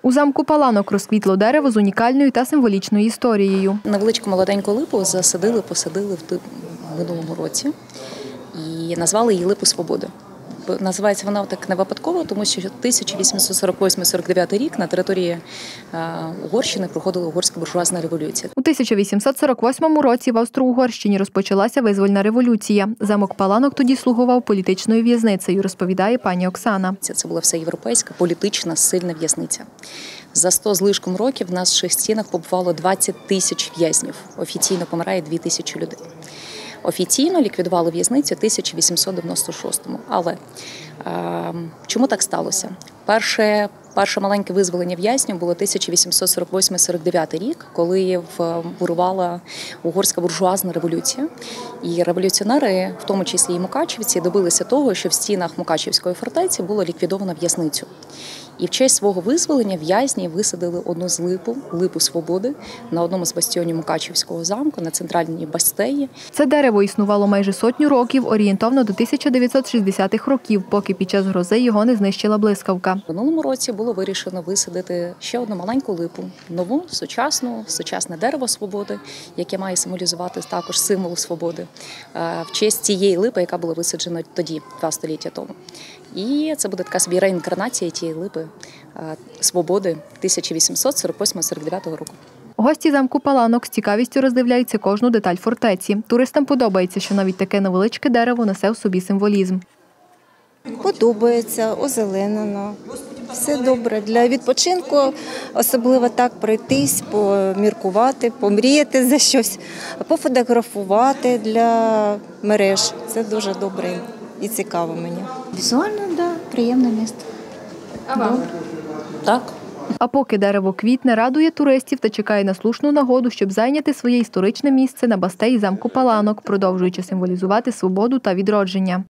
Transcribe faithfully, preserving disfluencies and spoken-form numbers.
У замку Паланок розквітло дерево з унікальною та символічною історією. Невеличку молоденьку липу засадили, посадили в минулому році і назвали її Липу Свободи. Називається вона так не випадково, тому що тисяча вісімсот сорок восьмий - сорок дев'ятий рік на території Угорщини проходила угорська буржуазна революція. У тисяча вісімсот сорок восьмому році в Австро-Угорщині розпочалася визвольна революція. Замок Паланок тоді слугував політичною в'язницею, розповідає пані Оксана. Це була всеєвропейська політична сильна в'язниця. За сто з лишком років в наших стінах побувало двадцять тисяч в'язнів. Офіційно помирає дві тисячі людей. Офіційно ліквідували в'язницю в тисяча вісімсот дев'яносто шостому. Але е, чому так сталося? Перше, перше маленьке визволення в'язнів було тисяча вісімсот сорок восьмий - сорок дев'ятий рік, коли бурувала угорська буржуазна революція. І революціонери, в тому числі і мукачівці, добилися того, що в стінах Мукачівської фортеці було ліквідовано в'язницю. І в честь свого визволення в'язні висадили одну з липу, Липу Свободи, на одному з бастіонів Мукачівського замку, на центральній бастеї. Це дерево існувало майже сотню років, орієнтовно до тисяча дев'ятсот шістдесятих років, поки під час грози його не знищила блискавка. В минулому році було вирішено висадити ще одну маленьку липу, нову, сучасну, сучасне дерево свободи, яке має символізувати також символ свободи, в честь цієї липи, яка була висаджена тоді, два століття тому. І це буде така собі реінкарнація тієї липи свободи тисяча вісімсот сорок восьмого - сорок дев'ятого року. Гості замку Паланок з цікавістю роздивляються кожну деталь фортеці. Туристам подобається, що навіть таке невеличке дерево несе в собі символізм. Подобається, озеленено. Все добре. Для відпочинку особливо так пройтись, поміркувати, помріяти за щось, пофотографувати для мереж. Це дуже добре і цікаво мені. Візуально, так, да, приємне місто. А вам? Так. А поки дерево квітне, радує туристів та чекає на слушну нагоду, щоб зайняти своє історичне місце на бастеї замку Паланок, продовжуючи символізувати свободу та відродження.